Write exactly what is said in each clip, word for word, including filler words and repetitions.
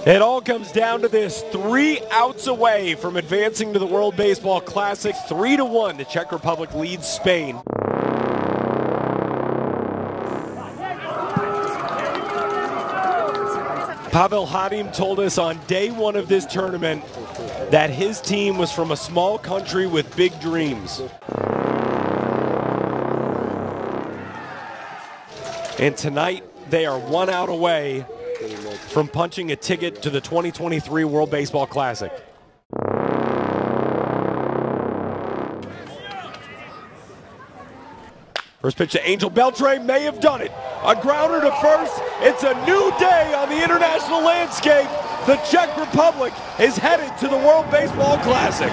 It all comes down to this, three outs away from advancing to the World Baseball Classic, three to one, the Czech Republic leads Spain. Pavel Hadim told us on day one of this tournament that his team was from a small country with big dreams. And tonight, they are one out away from punching a ticket to the twenty twenty-three World Baseball Classic. First pitch to Angel Beltre may have done it. A grounder to first. It's a new day on the international landscape. The Czech Republic is headed to the World Baseball Classic.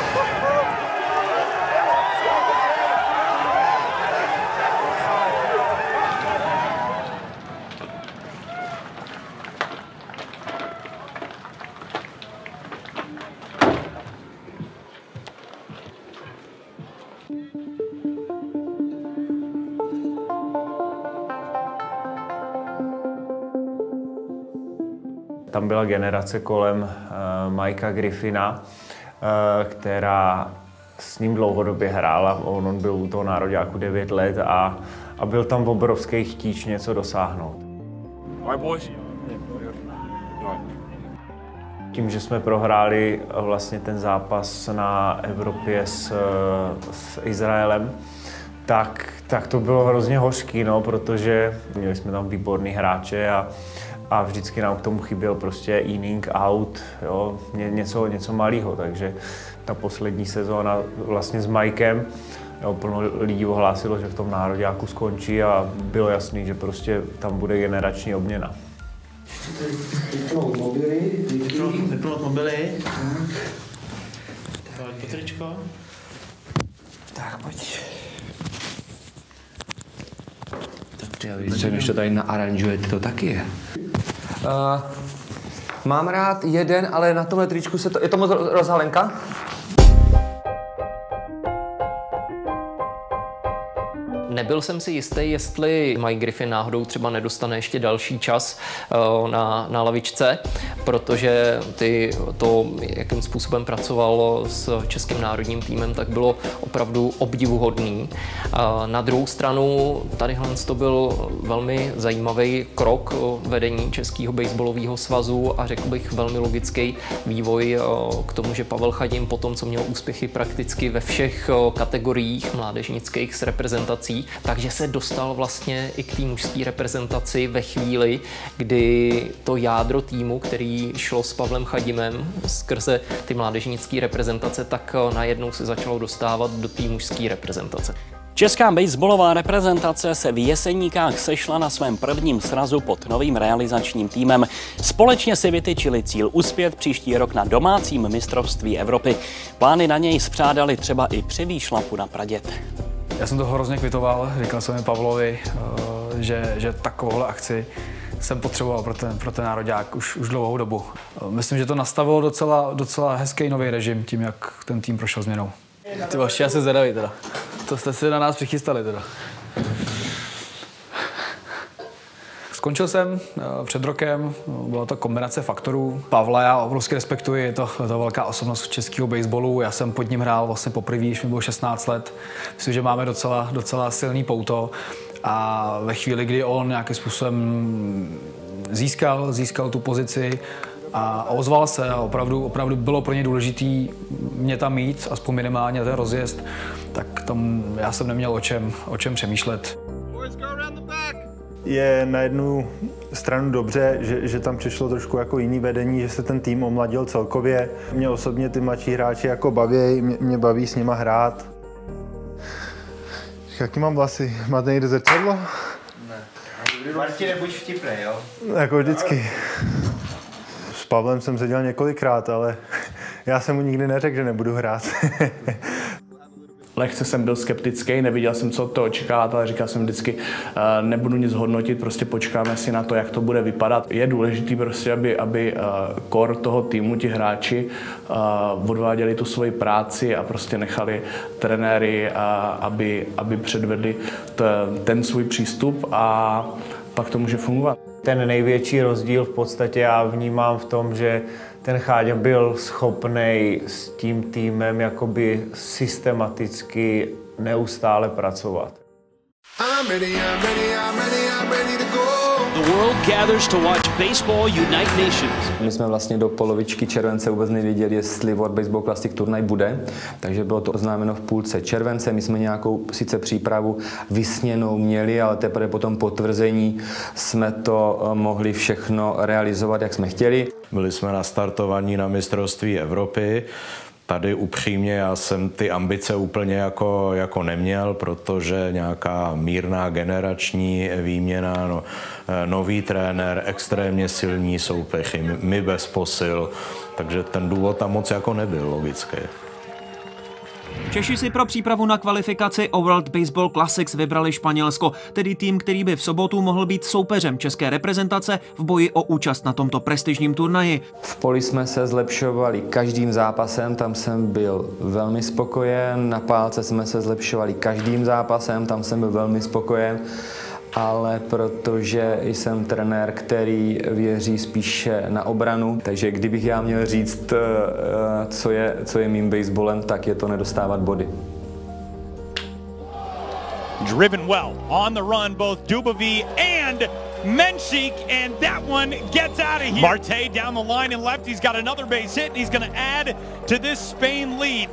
Tam byla generace kolem uh, Mikea Griffina, uh, která s ním dlouhodobě hrála. On, on byl u toho nároďáku devět let a, a byl tam obrovský chtíč něco dosáhnout. Tím, že jsme prohráli vlastně ten zápas na Evropě s, s Izraelem, tak, tak to bylo hrozně hořký, no, protože měli jsme tam výborný hráče a A vždycky nám k tomu chyběl prostě inning, out, jo, ně, něco, něco malého. Takže ta poslední sezóna vlastně s Mikem, jo, plno lidí ohlásilo, že v tom nároďáku skončí a bylo jasný, že prostě tam bude generační obměna. Vypnout mobily. Vypnout mobily. Tak, Petričko. Tak, pojď. Co když to tady naaranžujete, to taky je. Uh, mám rád jeden, ale na tomhle tričku se to... Je to moc rozhalenka? Nebyl jsem si jistý, jestli Mike Griffin náhodou třeba nedostane ještě další čas na, na lavičce, protože ty, to, jakým způsobem pracoval s českým národním týmem, tak bylo opravdu obdivuhodný. Na druhou stranu, tadyhle to byl velmi zajímavý krok vedení Českého baseballového svazu a řekl bych velmi logický vývoj k tomu, že Pavel Chadim po tom, co měl úspěchy prakticky ve všech kategoriích mládežnických s reprezentací, takže se dostal vlastně i k té mužské reprezentaci ve chvíli, kdy to jádro týmu, který šlo s Pavlem Chadimem skrze ty mládežnické reprezentace, tak najednou se začalo dostávat do té mužské reprezentace. Česká baseballová reprezentace se v Jeseníkách sešla na svém prvním srazu pod novým realizačním týmem. Společně si vytyčili cíl uspět příští rok na domácím mistrovství Evropy. Plány na něj spřádali třeba i při výšlapu na Praděd. Já jsem to hrozně kvitoval, říkal jsem mi Pavlovi, že, že takovouhle akci jsem potřeboval pro ten, pro ten nároďák už, už dlouhou dobu. Myslím, že to nastavilo docela, docela hezký nový režim tím, jak ten tým prošel změnou. Ty vaši, já se zvědavý teda. To jste si na nás přichystali teda. Skončil jsem před rokem, byla to kombinace faktorů. Pavla já obrovsky respektuji, je to, je to velká osobnost českého baseballu. Já jsem pod ním hrál vlastně poprvé, když mi bylo šestnáct let. Myslím, že máme docela, docela silný pouto. A ve chvíli, kdy on nějakým způsobem získal, získal tu pozici a ozval se a opravdu, opravdu bylo pro ně důležité mě tam mít, aspoň minimálně ten rozjezd, tak tam já jsem neměl o čem, o čem přemýšlet. Je na jednu stranu dobře, že, že tam přišlo trošku jako jiný vedení, že se ten tým omladil celkově. Mě osobně ty mladší hráči jako baví, mě, mě baví s nima hrát. Jaký mám vlasy? Máte někde zrcadlo? Ne. Martine, buď vtipnej, jo? Jako vždycky. S Pavlem jsem seděl několikrát, ale já jsem mu nikdy neřekl, že nebudu hrát. Lehce jsem byl skeptický, neviděl jsem, co to očekávat, ale říkal jsem vždycky, uh, nebudu nic hodnotit, prostě počkáme si na to, jak to bude vypadat. Je důležité prostě, aby, aby uh, core toho týmu, ti hráči uh, odváděli tu svoji práci a prostě nechali trenéry, uh, aby, aby předvedli t, ten svůj přístup a pak to může fungovat. Ten největší rozdíl v podstatě já vnímám v tom, že ten Cháďa byl schopný s tím týmem jakoby systematicky neustále pracovat. I'm ready, I'm ready, I'm ready, I'm ready to go. The world gathers to watch baseball unite nations. My jsme vlastně do polovičky července vůbec nevěděli, jestli World Baseball Classic turnaj bude, takže bylo to oznámeno v půlce července. My jsme nějakou sice přípravu vysněnou měli, ale teprve po tom potvrzení jsme to mohli všechno realizovat, jak jsme chtěli. Byli jsme nastartovaní na mistrovství Evropy. Tady upřímně já jsem ty ambice úplně jako, jako neměl, protože nějaká mírná generační výměna, no, nový trenér, extrémně silní soupeři, my bez posil, takže ten důvod tam moc jako nebyl logický. Češi si pro přípravu na kvalifikaci o World Baseball Classics vybrali Španělsko, tedy tým, který by v sobotu mohl být soupeřem české reprezentace v boji o účast na tomto prestižním turnaji. V poli jsme se zlepšovali každým zápasem, tam jsem byl velmi spokojen, na pálce jsme se zlepšovali každým zápasem, tam jsem byl velmi spokojen. Ale protože jsem trenér, který věří spíše na obranu, takže kdybych já měl říct, co je, co je mým baseballem, tak je to nedostávat body. Driven well, on the run, both Dubový and Menchik, and that one gets out of here. Marte down the line and left, he's got another base hit, and he's going to add to this Spain lead.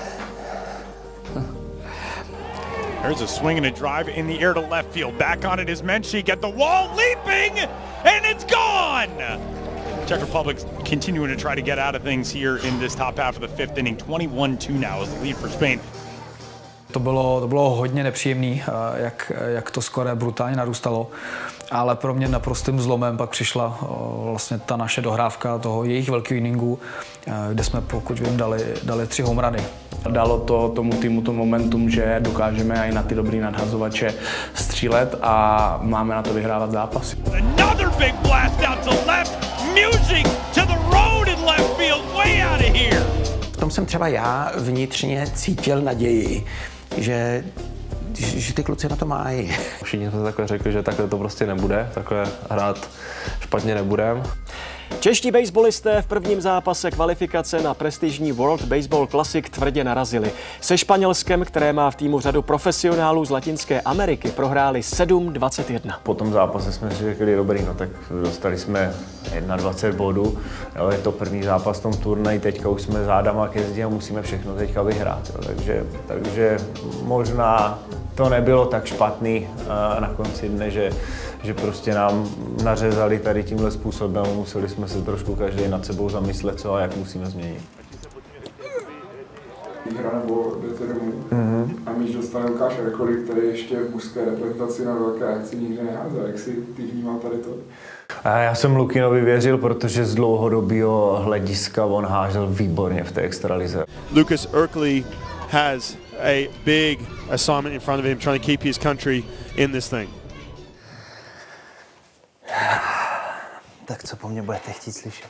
There's a swing and a drive in the air to left field. Back on it is Menchik at the wall, leaping, and it's gone! Czech Republic continuing to try to get out of things here in this top half of the fifth inning. twenty-one two now is the lead for Spain. To bylo, to bylo hodně nepříjemný, jak, jak to skoro brutálně narůstalo, ale pro mě naprostým zlomem pak přišla vlastně ta naše dohrávka toho jejich velkého inningu, kde jsme, pokud vím, dali, dali tři home runy. Dalo to tomu týmu to momentum, že dokážeme i na ty dobrý nadhazovače střílet a máme na to vyhrávat zápasy. Another big blast out to left, Music to the road in left field, way out of here. V tom jsem třeba já vnitřně cítil naději, že, že ty kluci na to mají. Všichni jsme takhle řekli, že takhle to prostě nebude, takhle hrát špatně nebudeme. Čeští baseballisté v prvním zápase kvalifikace na prestižní World Baseball Classic tvrdě narazili. Se Španělskem, které má v týmu řadu profesionálů z Latinské Ameriky, prohráli sedm dvacet jedna. Po tom zápase jsme si řekli, dobrý, no tak dostali jsme dvacet jedna bodů, jo, je to první zápas v tom turnaji, teďka už jsme zádama ke zdi a musíme všechno teďka vyhrát. Jo, takže, takže možná to nebylo tak špatný uh, na konci dne, že, že prostě nám nařezali tady tímhle způsobem, museli jsme se trošku každý nad sebou zamyslet, co a jak musíme změnit. Hra nebo jdete domů mm-hmm. a míč dostane Lukáš Ercoli, který ještě v mužské reprezentaci na velké akci nikde neházel. Jak si ty vnímal tady to? A já jsem Lukinovi věřil, protože z dlouhodobého hlediska on házel výborně v té extralize. Lucas Ercoli has a big assignment in front of him trying to keep his country in this thing. Tak co po mně budete chtít slyšet?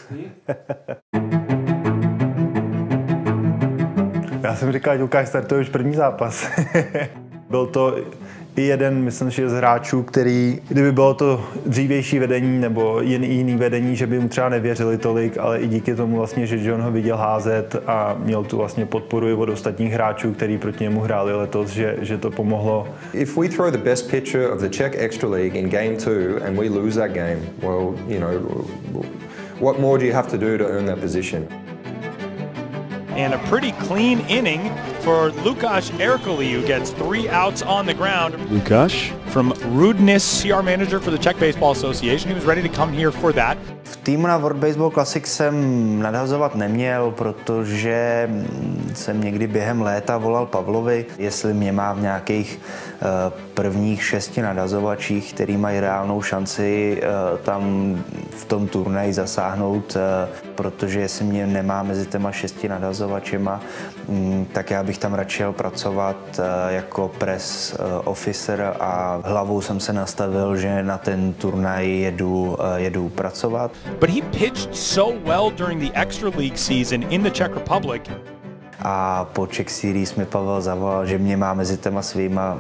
Já jsem říkal, že Lukáš startuje už první zápas. Byl to i jeden, myslím, že z hráčů, který, kdyby bylo to dřívější vedení nebo jiný, jiný vedení, že by mu třeba nevěřili tolik, ale i díky tomu vlastně, že John ho viděl házet a měl tu vlastně podporu i od ostatních hráčů, který proti němu hráli letos, že, že to pomohlo. If we throw the best pitcher of the Czech Extra League in game two and we lose that game, well, you know, what more do you have to do to earn that position? And a pretty clean inning for Lukáš Ercoli, who gets three outs on the ground. Lukáš from Rudnis, C R manager for the Czech Baseball Association. He was ready to come here for that. V týmu na World Baseball Classic jsem nadhazovat neměl, protože jsem někdy během léta volal Pavlovi, jestli mě má v nějakých uh, prvních šesti nadhazovačích, který mají reálnou šanci uh, tam v tom turnaji zasáhnout, uh, protože jestli mě nemá mezi těma šesti nadhazovačema, um, tak já bych tam radši jel pracovat uh, jako press uh, officer a hlavou jsem se nastavil, že na ten turnaj jedu, uh, jedu pracovat. But he pitched so well during the Extra League season in the Czech Republic. A po Czech Series mi Pavel zavolal, že mě má mezi těma svýma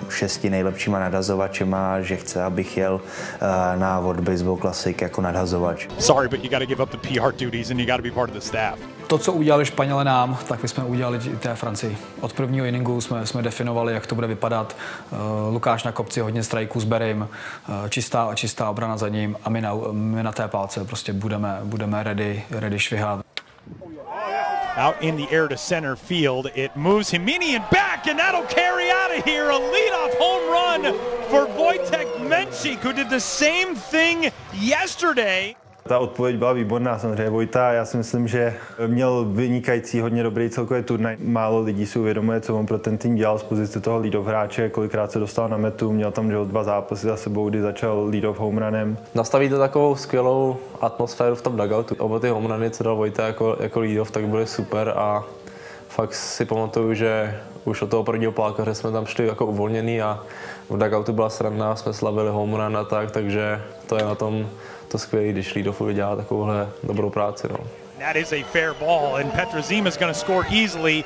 šesti nejlepšíma nadhazovačema, že chce, abych jel na World Baseball Classic jako nadhazovač. Sorry, but you got to give up the P R duties and you got to be part of the staff. To, co udělali Španělé nám, tak my jsme udělali i té Francii. Od prvního inningu jsme, jsme definovali, jak to bude vypadat. Uh, Lukáš na kopci, hodně strajků s Berrym, uh, čistá, čistá obrana za ním a my na, my na té pálce prostě budeme, budeme ready, ready švihat. Out in the air to center field, it moves Himinian back, and that'll carry out of here. A leadoff home run for Wojtek Menchik, who did the same thing yesterday. Ta odpověď byla výborná, samozřejmě Vojta. Já si myslím, že měl vynikající, hodně dobrý celkový turnaj. Málo lidí si uvědomuje, co on pro ten tým dělal z pozice toho lead-off hráče, kolikrát se dostal na metu, měl tam že dva zápasy za sebou, kdy začal lead-off homerunem. Nastavíte takovou skvělou atmosféru v tom dugoutu. Oba ty homeruny, co dal Vojta jako, jako lead-off, tak byly super a fakt si pamatuju, že už od toho prvního plákaře jsme tam šli jako uvolněný a v dugoutu byla sranda, jsme slavili homerun a tak, takže to je na tom to skvělé, když lead-offovi dělá takovouhle dobrou práci. No. That is a fair ball, and Petrozima is going to score easily.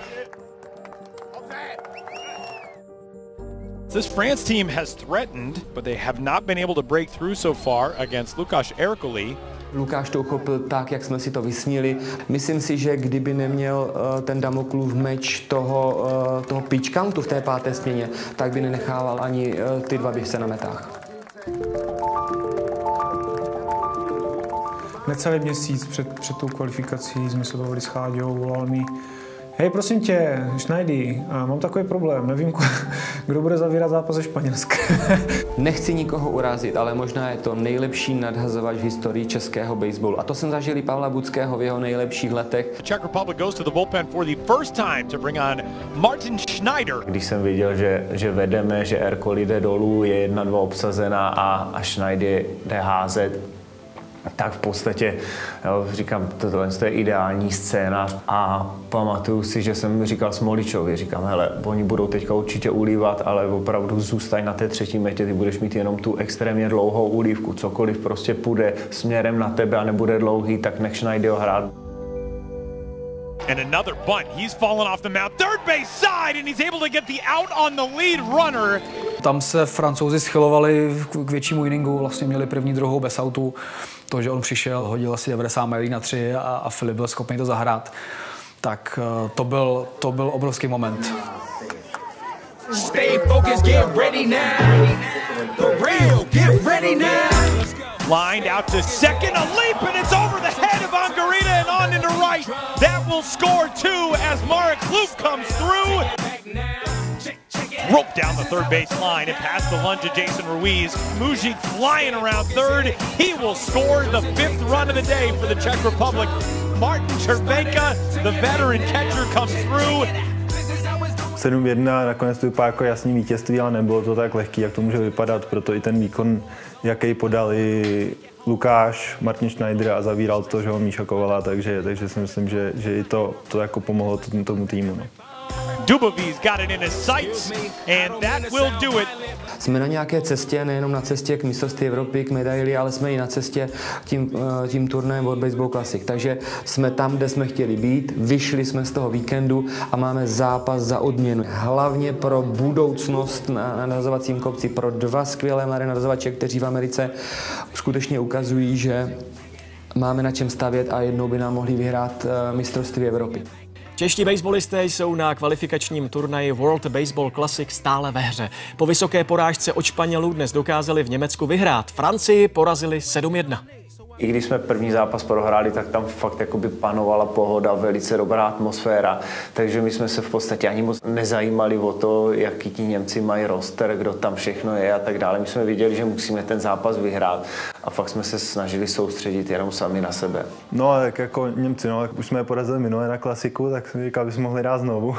This France team has threatened, but they have not been able to break through so far against Lukáš Ercoli. Lukáš to uchopil tak, jak jsme si to vysnili. Myslím si, že kdyby neměl uh, ten Damoklův meč toho, uh, toho pitch countu v té páté směně, tak by nenechával ani uh, ty dva běžce na metách. Necelý měsíc před, před tou kvalifikací jsme se bavili s Cháďou, volal mi: hej, prosím tě, Schneidy, mám takový problém, nevím, kdo bude zavírat zápas ze Španělska. Nechci nikoho urazit, ale možná je to nejlepší nadhazovač v historii českého baseballu. A to jsem zažil i Pavla Buckého v jeho nejlepších letech. Czech Republic goes to the bullpen for the first time to bring on Martin Schneider. Když jsem viděl, že, že vedeme, že Ercoli jde dolů, je jedna dva obsazená a, a Schneider jde házet, tak v podstatě jo, říkám, tohle je ideální scénář a pamatuju si, že jsem říkal Smoličovi, říkám, hele, oni budou teďka určitě ulívat, ale opravdu zůstaň na té třetí metě, ty budeš mít jenom tu extrémně dlouhou úlívku, cokoliv prostě půjde směrem na tebe a nebude dlouhý, tak nech Schneider hrát. And another bunt. He's fallen off the mound. Third base side, and he's able to get the out on the lead runner. Tam se Francouzi schylovali k většímu inningu, vlastně měli první, druhou bez autu. To, že on přišel, hodil asi devadesát milí na tři a, a Filip byl schopný to zahrát. Tak to byl, to byl obrovský moment. Stay focused, get ready now. For real, get ready now. Lined out to second, a leap, and it's over the head of Angarita and on into right. That will score two as Marek Kluk comes through. Rope down the third base line and past the lunge of Jason Ruiz. Mužík flying around third. He will score the fifth run of the day for the Czech Republic. Martin Červenka, the veteran catcher, comes through. sedm jedna, nakonec to vypadá jako jasný vítězství, ale nebylo to tak lehký, jak to může vypadat, proto i ten výkon, jaký podali Lukáš, Martin Schneider a zavíral to, že ho Míša Kovala, takže, takže si myslím, že, že i to, to jako pomohlo tomu, tomu týmu. No. Dubový's got it in his sights, and that will do it. Jsme na nějaké cestě, nejenom na cestě k mistrovství Evropy, k medaili, ale jsme i na cestě tím, tím turnajem World Baseball Classic. Takže jsme tam, kde jsme chtěli být, vyšli jsme z toho víkendu a máme zápas za odměnu. Hlavně pro budoucnost na nadhazovacím kopci, pro dva skvělé mladé nadhazovače, kteří v Americe skutečně ukazují, že máme na čem stavět a jednou by nám mohli vyhrát mistrovství Evropy. Čeští baseballisté jsou na kvalifikačním turnaji World Baseball Classic stále ve hře. Po vysoké porážce od Španělů dnes dokázali v Německu vyhrát. Francii porazili sedm jedna. I když jsme první zápas prohráli, tak tam fakt jakoby panovala pohoda, velice dobrá atmosféra, takže my jsme se v podstatě ani moc nezajímali o to, jaký ti Němci mají roster, kdo tam všechno je a tak dále. My jsme věděli, že musíme ten zápas vyhrát a fakt jsme se snažili soustředit jenom sami na sebe. No tak jako Němci, no, už jsme je porazili minule na klasiku, tak jsem říkal, bychom mohli dát znovu.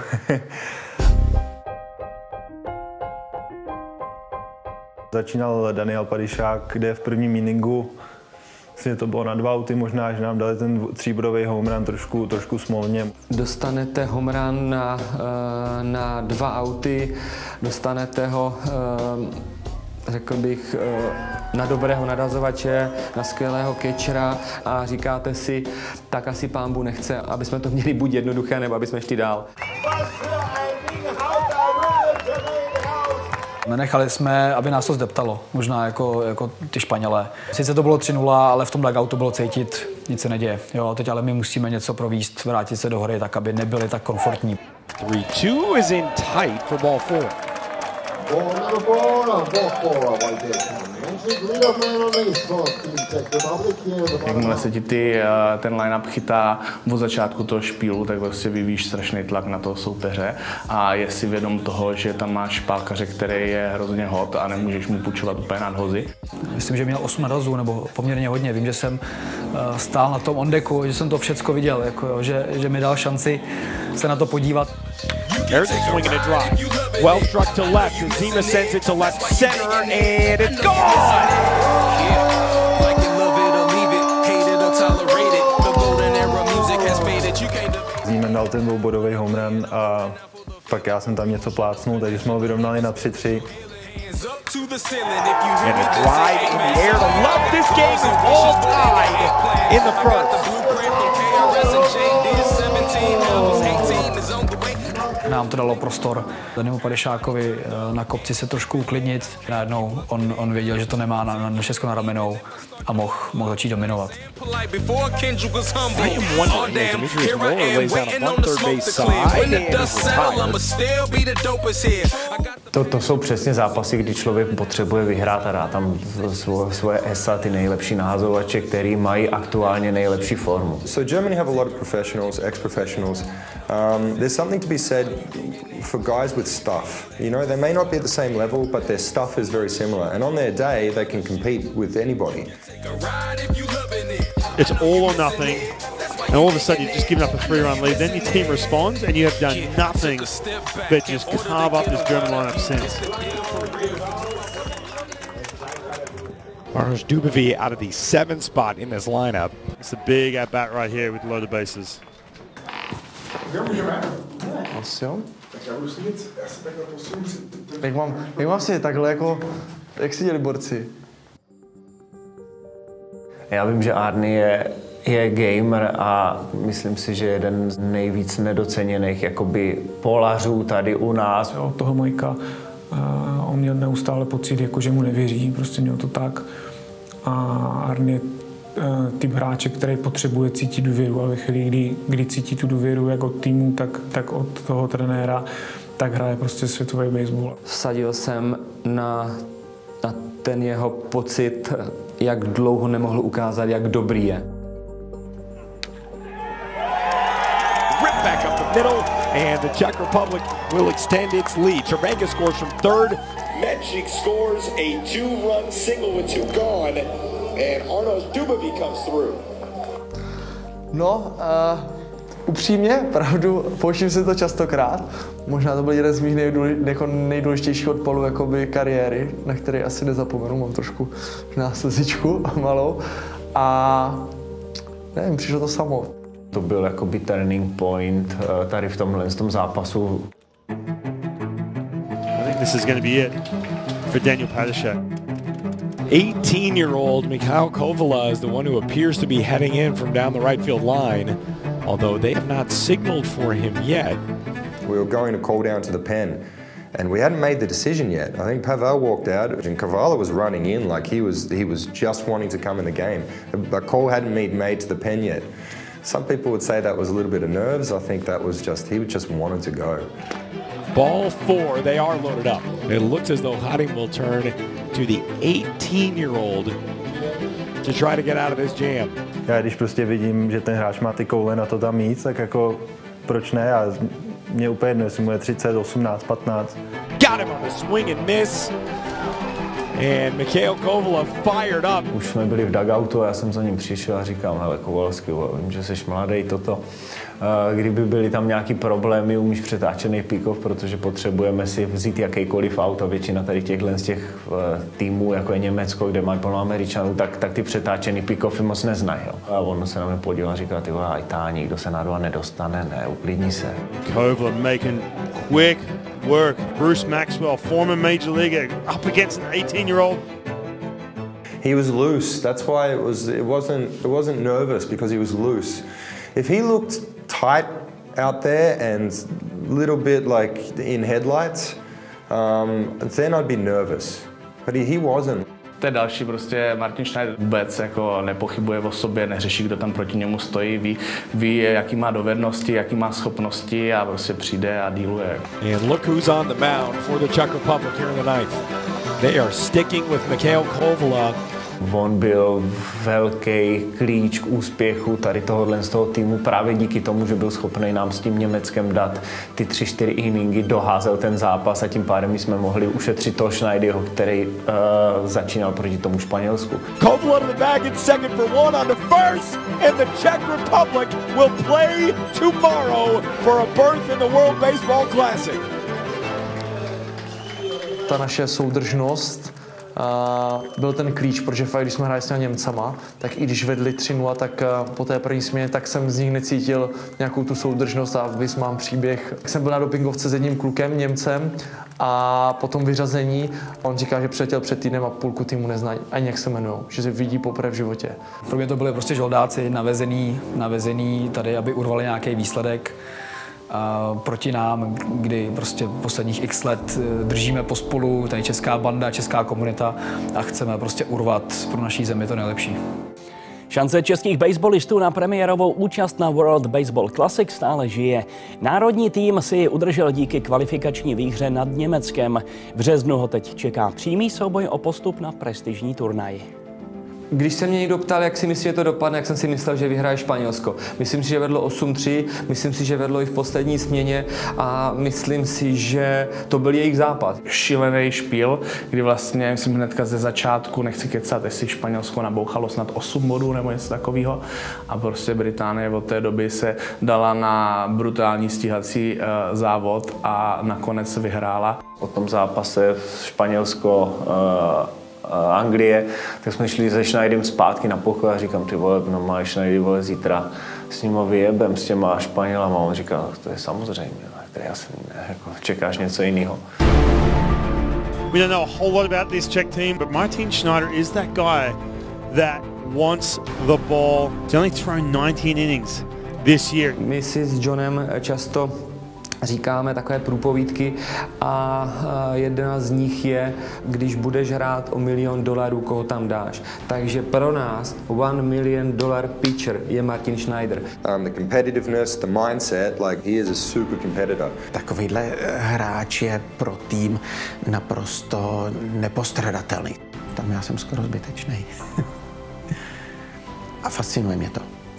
Začínal Daniel Padišák, kde v prvním inningu vlastně to bylo na dva auty, možná, že nám dali ten tříbodový home run trošku, trošku smolně. Dostanete home run na, na dva auty, dostanete ho, řekl bych, na dobrého nadhazovače, na skvělého catchera a říkáte si, tak asi pánbu nechce, aby jsme to měli buď jednoduché, nebo aby jsme šli dál. Nenechali jsme, aby nás to zdeptalo, možná jako, jako ty Španělé. Sice to bylo tři nula, ale v tom dugoutu bylo cítit, nic se neděje. Jo, teď ale my musíme něco províst, vrátit se do hry tak, aby nebyli tak komfortní. three two is in tight for ball four. Jakmile se ti ty, ten line-up chytá od začátku toho špílu, tak vlastně vyvíjíš strašný tlak na toho soupeře a je si vědom toho, že tam máš pálkaře, který je hrozně hot a nemůžeš mu půjčovat úplně nadhozy. Myslím, že měl osm nadhazů, nebo poměrně hodně. Vím, že jsem stál na tom ondeku, že jsem to všecko viděl, jako jo, že, že mi dal šanci se na to podívat. There's a swing and a drive. Well struck to left. Zima sends it to left center, and it's gone! Zeman dal ten dvoubodový home run a pak já jsem tam něco plácnul, takže jsme ho vyrovnali na tři tři. And a drive in the air to love. This game is all tied in the first. Nám to dalo prostor Danimu Padešákovi na kopci se trošku uklidnit. Najednou on, on věděl, že to nemá na, na všechno na ramenou a mohl, mohl začít dominovat. To, to jsou přesně zápasy, kdy člověk potřebuje vyhrát a dát tam svoje, svoje esa, ty nejlepší nahazovače, který mají aktuálně nejlepší formu. So Germany have a lot of professionals, ex-professionals. Um, there's something to be said for guys with stuff. You know, they may not be at the same level, but their stuff is very similar. And on their day, they can compete with anybody. It's all or nothing. And all of a sudden you've just given up a three-run lead. Then your team responds and you have done nothing but just carve up this German lineup since. Arnoš Dubový out of the seventh spot in this lineup. It's a big at-bat right here with loaded bases. Asi jo. Tak já budu sedět, já se takhle posunu. Jak mám, jak mám si takhle jako, jak si děli borci? Já vím, že Arny je, je gamer a myslím si, že jeden z nejvíc nedoceněných jakoby polařů tady u nás. Jo, toho Mojka, uh, on měl neustále pocit, jako, že mu nevěří, prostě měl to tak. A Arny je uh, typ hráče, který potřebuje cítit důvěru a ve chvíli, kdy, kdy cítí tu důvěru jak od týmu, tak, tak od toho trenéra, tak hraje prostě světový baseball. Vsadil jsem na, na ten jeho pocit, jak dlouho nemohl ukázat, jak dobrý je. Rip back up the middle, and the Czech Republic will extend its lead. Čarenka scores from third. Menchik scores a two-run single with two gone, and Arnoš Dubový comes through. No, uh, upřímně, pravdu, pouštím si to častokrát. Možná to byl jeden z mých nejdůlež, jako nejdůležitějších odpalů jakoby kariéry, na který asi nezapomenu, mám trošku slzičku malou. A nevím, přišlo to samo. To byl jakoby turning point tady v tomhle v tom zápasu. I think this is going to be it for Daniel Padešák. eighteen-year-old Mikhail Kovala is the one who appears to be heading in from down the right field line, although they have not signaled for him yet. We were going to call down to the pen, and we hadn't made the decision yet. I think Pavel walked out, and Kavala was running in like he was he was just wanting to come in the game. A call hadn't been made to the pen yet. Some people would say that was a little bit of nerves. I think that was just he just wanted to go. Ball four, they are loaded up. It looks as though Harding will turn to the eighteen-year-old to try to get out of this jam. Já když prostě vidím, že ten hráč má ty koule na to tam mít, tak jako proč ne? A mě úplně jedno, jestli mu je třicet, osmnáct, patnáct. Got him on the swing and miss. And Mikhail Kovala fired up. Už jsme byli v dugoutu a já jsem za ním přišel a říkám, hele Kovalský, vím, že jsi mladý, toto. Kdyby byly tam nějaký problémy, umíš přetáčený pick-off, protože potřebujeme si vzít jakýkoliv aut a většina tady těchhle z těch týmů, jako je Německo, kde mají plno Američanů, tak, tak ty přetáčený pick-offy moc neznají. Jo. A on se na mě podíval a říkal, ty vole, aj tá, nikdo se na dva nedostane, ne, uklidni se. Kovala making quick work. Bruce Maxwell, former major leaguer, up against an eighteen-year-old. He was loose. That's why it was. It wasn't. It wasn't nervous because he was loose. If he looked tight out there and a little bit like in headlights, um, then I'd be nervous. But he, he wasn't. To je další, prostě Martin Schneider vůbec jako nepochybuje o sobě, neřeší, kdo tam proti němu stojí, ví, ví, jaký má dovednosti, jaký má schopnosti a prostě přijde a dealuje. And look who's on the mound for the Czech Republic here in the ninth. They are sticking with Mikhail Kovala. On byl velký klíč k úspěchu tady tohohle z toho týmu právě díky tomu, že byl schopný nám s tím Německem dát ty tři, čtyři inningy, doházel ten zápas a tím pádem jsme mohli ušetřit toho Schneiderho, který uh, začínal proti tomu Španělsku. Kovala to the bag in second for one on the first, and the Czech Republic will play tomorrow for a berth in the World Baseball Classic. Ta naše soudržnost Uh, byl ten klíč, protože fakt, když jsme hráli s těmi Němcama, tak i když vedli tři nula, tak uh, po té první směně, tak jsem z nich necítil nějakou tu soudržnost a vys mám příběh. Jsem byl na dopingovce s jedním klukem, Němcem, a potom vyřazení, on říká, že přiletěl před týdnem a půlku týmu nezná ani jak se jmenují, že se vidí poprvé v životě. Pro mě to byli prostě žoldáci navezený, navezený tady, aby urvali nějaký výsledek. Uh, proti nám, kdy prostě posledních x let držíme pospolu, tady česká banda, česká komunita a chceme prostě urvat pro naší zemi to nejlepší. Šance českých baseballistů na premiérovou účast na World Baseball Classic stále žije. Národní tým si ji udržel díky kvalifikační výhře nad Německem. V březnu ho teď čeká přímý souboj o postup na prestižní turnaj. Když se mě někdo ptal, jak si myslí, že to dopadne, jak jsem si myslel, že vyhraje Španělsko. Myslím si, že vedlo osm tři, myslím si, že vedlo i v poslední směně a myslím si, že to byl jejich zápas. Šílený špíl, kdy vlastně, myslím hnedka ze začátku, nechci kecat, jestli Španělsko nabouchalo snad osm bodů nebo něco takového a prostě Británie od té doby se dala na brutální stíhací uh, závod a nakonec vyhrála. O tom zápase Španělsko uh... Anglie, tak jsme šli se Schneiderem zpátky na pokoj a říkám, ty vole, no máš Schneider, vole, zítra s ním vyjebem s těma Španělama. On říká, to je samozřejmě, to je jasný, ne, jako čekáš něco jiného. We don't know a whole lot about this Czech team, but Martin Schneider is that guy that wants the ball. He's only thrown nineteen innings this year. My si s Johnem často říkáme takové průpovídky a jedna z nich je, když budeš hrát o milion dolarů, koho tam dáš. Takže pro nás one million dollar pitcher je Martin Schneider. Um, the competitiveness, the mindset, like he is a super competitor. Takovýhle hráč je pro tým naprosto nepostradatelný. Tam já jsem skoro zbytečný. A fascinuje mě to.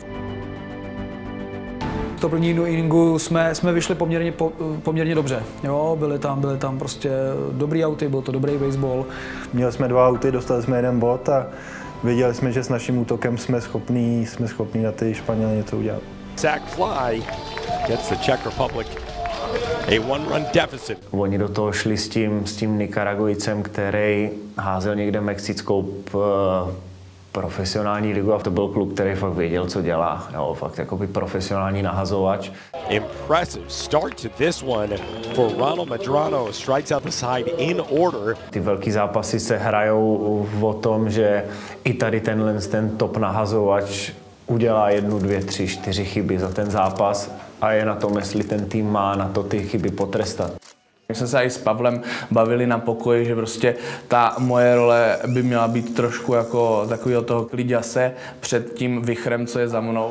V to první inningu jsme, jsme vyšli poměrně, po, poměrně dobře. Jo, byly tam, byly tam prostě dobrý auty, byl to dobrý baseball. Měli jsme dva auty, dostali jsme jeden bod a věděli jsme, že s naším útokem jsme schopní, jsme schopní na ty Španělé něco udělat. Sack fly gets the Czech Republic a one-run deficit. Oni do toho šli s tím, s tím Nikaragujcem, který házel někde mexickou p, profesionální ligu a to byl kluk, který fakt věděl, co dělá. Jo, fakt jakoby profesionální nahazovač. Impressive start to this one for Ronald Medrano. Strikes out the side in order. Ty velký zápasy se hrajou o tom, že i tady tenhle ten top nahazovač udělá jednu, dvě, tři, čtyři chyby za ten zápas a je na tom, jestli ten tým má na to ty chyby potrestat. My jsme se i s Pavlem bavili na pokoji, že prostě ta moje role by měla být trošku jako takového toho kliďase před tím vichrem, co je za mnou.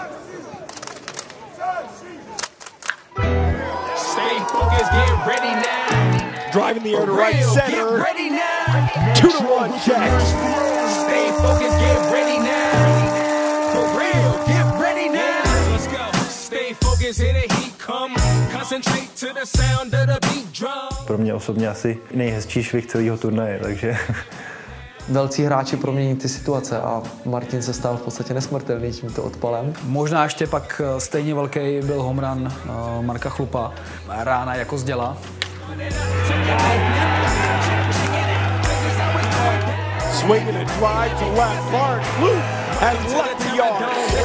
Driving the air to right center. Two to one, Czech. Stay focused, get ready now. For real, get ready now. Let's go. Stay focused, here the heat come. Concentrate to the sound of the beat drum. Pro mě osobně asi nejhezčí švih celého turnaje, takže... Velcí hráči promění ty situace a Martin se stal v podstatě nesmrtelný tímto odpalem. Možná ještě pak stejně velký byl home run uh, Marka Chlupa. Rána jako z děla. Swinging a drive to left. Mark Chlup has left the yard.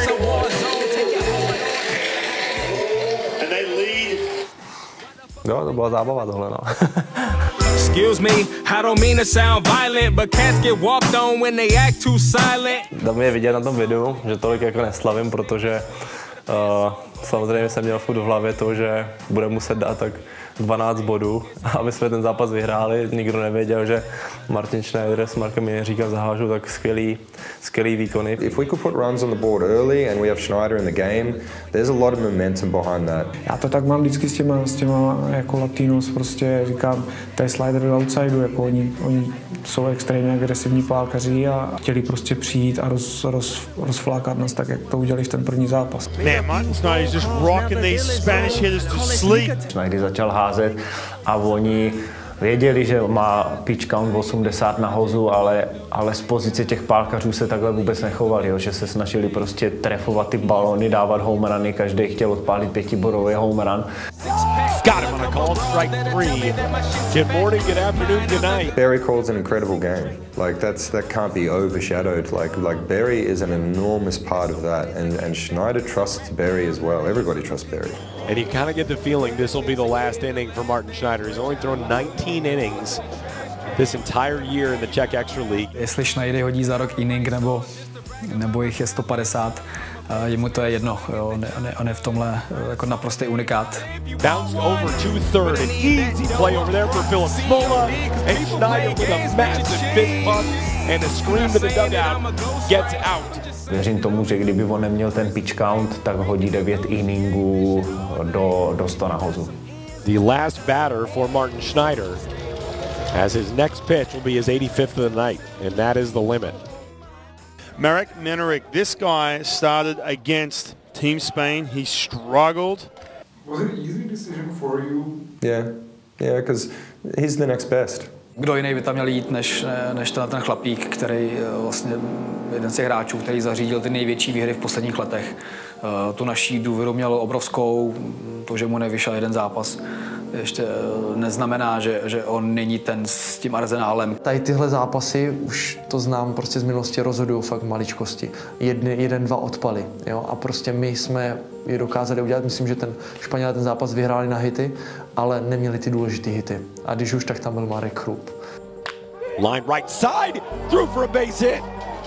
And they lead. Jo, to byla zábava tohle, no. Excuse me, I don't mean to sound violent, but cats get walked on when they act too silent. Tam je vidět na tom videu, že tolik jako neslavím, protože uh, samozřejmě jsem měl furt v hlavě to, že bude muset dát, tak dvanáct bodů, aby jsme ten zápas vyhráli. Nikdo nevěděl, že Martin Schneider s Markem Jiříkem zahážou tak skvělý, skvělý výkony. If we could put runs on the board early and we have Schneider in the game, there's a lot of momentum behind that. Já to tak mám vždycky s těma, s těma jako Latinos, prostě říkám, to je slider do outsideu, jako oni, oni jsou extrémně agresivní pálkaři a chtěli prostě přijít a roz, roz, rozflákat nás tak, jak to udělali v ten první zápas. Man, Martin Schneider's just rocking these Spanish hitters to sleep. Schneider začal házet a oni věděli, že má pitch count osmdesát na hozu, ale, ale z pozice těch pálkařů se takhle vůbec nechovali, jo, že se snažili prostě trefovat ty balony, dávat home runy, každý chtěl odpálit pětiborový home run. Got him on a call, strike three. Good morning, good afternoon, good night. Barry calls an incredible game. Like that's that can't be overshadowed. Like like Barry is an enormous part of that, and and Schneider trusts Barry as well. Everybody trusts Barry. And you kind of get the feeling this will be the last inning for Martin Schneider. He's only thrown nineteen innings this entire year in the Czech Extra League. Jestli Schneider hodí za rok inning nebo, nebo jich je sto padesát, jemu to je jedno. Jo. On, on, on je v tomhle jako naprostý unikát. Bounced over to third, an easy play over there for Philip Smola, and Schneider with a massive fist pump and a scream to the dugout gets out. Věřím tomu, že kdyby on neměl ten pitch count, tak hodí devět inningů do, do sto nahozu. The last batter for Martin Schneider, as his next pitch will be his eighty-fifth of the night, and that is the limit. Marek Menerik, this guy started against Team Spain. He struggled. Was it an easy decision for you? Yeah, yeah, because he's the next best. Kdo jiný by tam měl jít, než, než ten, ten chlapík, který vlastně jeden z těch hráčů, který zařídil ty největší výhry v posledních letech. Tu naší důvěru měl obrovskou, to, že mu nevyšel jeden zápas, ještě neznamená, že, že on není ten s tím arzenálem. Tady tyhle zápasy, už to znám prostě z minulosti, rozhodují fakt maličkosti. Jedny, jeden, dva odpaly. Jo? A prostě my jsme je dokázali udělat. Myslím, že ten Španělé ten zápas vyhráli na hity, ale neměli ty důležité hity. A když už, tak tam byl Marek Chrup. Line right side, through for a base hit.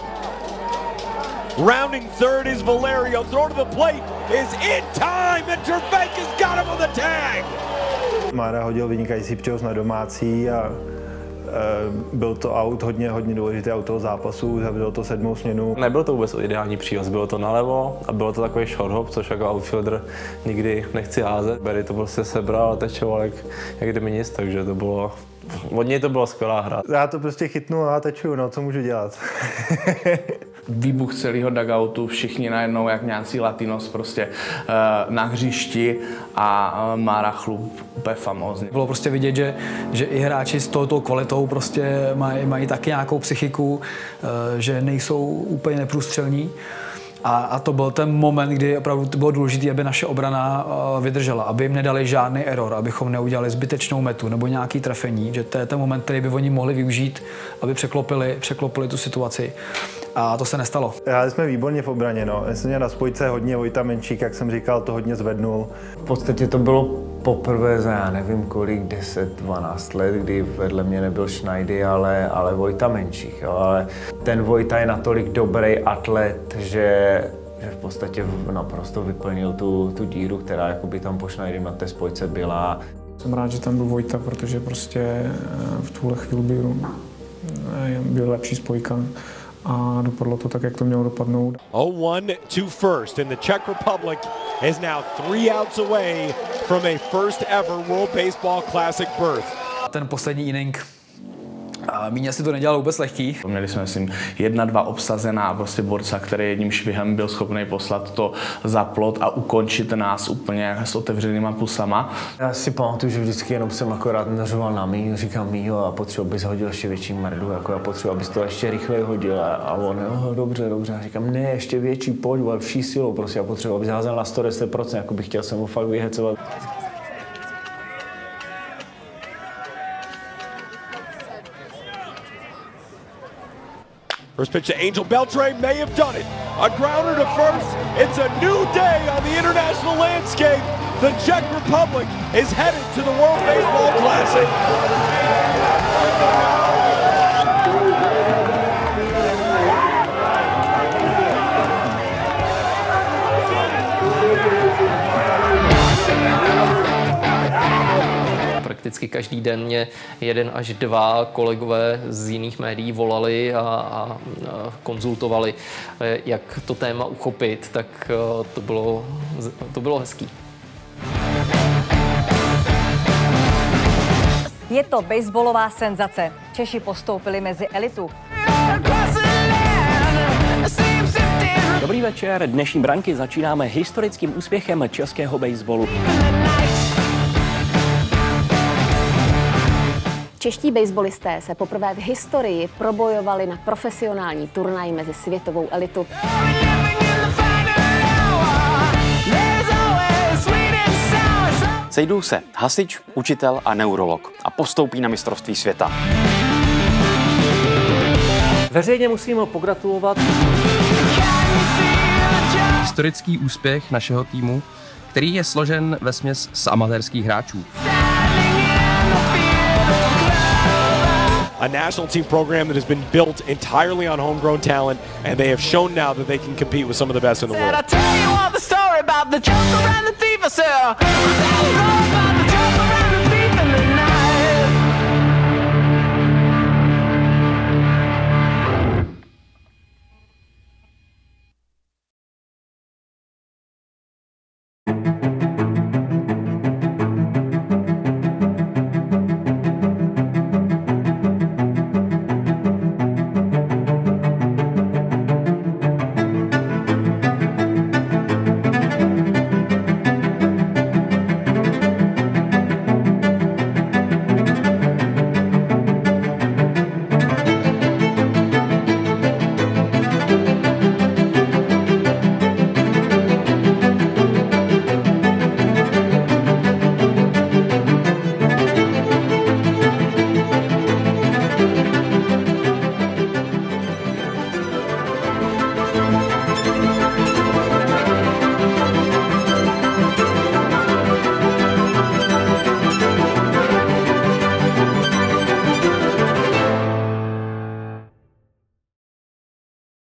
Rounding third is Valerio. Throw to the plate is in time, and Gervais got him on the tag. Mára hodil vynikající přehoz na domácí a e, byl to aut, hodně, hodně důležitý aut toho zápasu, zavedl to sedmou směnu. Nebyl to vůbec ideální příhoz, bylo to nalevo a bylo to takový short hop, což jako outfielder nikdy nechci házet. Barry to prostě sebral a tečoval jak, jak kdyby nic, takže to bylo, od něj to byla skvělá hra. Já to prostě chytnu a tečuju, no co můžu dělat. Výbuch celého dugoutu, všichni najednou jak nějací Latinos prostě uh, na hřišti a uh, Mára Chlup úplně famózní. Bylo prostě vidět, že, že i hráči s touto kvalitou prostě mají, mají taky nějakou psychiku, uh, že nejsou úplně neprůstřelní. A, a to byl ten moment, kdy opravdu bylo důležité, aby naše obrana uh, vydržela, aby jim nedali žádný error, abychom neudělali zbytečnou metu nebo nějaký trefení, že to je ten moment, který by oni mohli využít, aby překlopili, překlopili tu situaci. A to se nestalo. Já jsme výborně v obraně, no. Jsem měl na spojce hodně Vojta Menšík, jak jsem říkal, to hodně zvednul. V podstatě to bylo poprvé za já nevím kolik, deset, dvanáct let, kdy vedle mě nebyl Schneider, ale, ale Vojta Menšík. Jo. Ale ten Vojta je natolik dobrý atlet, že, že v podstatě naprosto vyplnil tu, tu díru, která jakoby tam po Schneider na té spojce byla. Jsem rád, že tam byl Vojta, protože prostě v tuhle chvíli byl, byl lepší spojka. A dopadlo to tak, jak to mělo dopadnout. oh one to first, and the Czech Republic is now three outs away from a first ever World Baseball Classic berth. Ten poslední inning, míně si to nedělal vůbec lehký. Měli jsme, myslím, jedna, dva obsazená a prostě borca, který jedním švihem byl schopný poslat to za plot a ukončit nás úplně s otevřenýma pusama. Já si pamatuju, že vždycky jenom jsem akorát nařoval na mýho, říkám mýho a potřebuji, abys hodil ještě větší mrdu, jako já potřebuji, abys to ještě rychleji hodil a, a on, jo, dobře, dobře, a říkám, ne, ještě větší, pojď, vole, vší silou, prostě já potřebuji, abys házel na sto deset procent, jako bych chtěl jsem mu fakt vyhecovat. First pitch to Angel Beltre may have done it. A grounder to first. It's a new day on the international landscape. The Czech Republic is headed to the World Baseball Classic. prakticky každý den mě jeden až dva kolegové z jiných médií volali a, a konzultovali, jak to téma uchopit, tak to bylo, to bylo hezký. Je to baseballová senzace. Češi postoupili mezi elitu. Dobrý večer, dnešní branky začínáme historickým úspěchem českého baseballu. Čeští baseballisté se poprvé v historii probojovali na profesionální turnaj mezi světovou elitu. Sejdou se hasič, učitel a neurolog a postoupí na mistrovství světa. Veřejně musím pogratulovat. Historický úspěch našeho týmu, který je složen vesměs z amatérských hráčů. A national team program that has been built entirely on homegrown talent, and they have shown now that they can compete with some of the best in the world.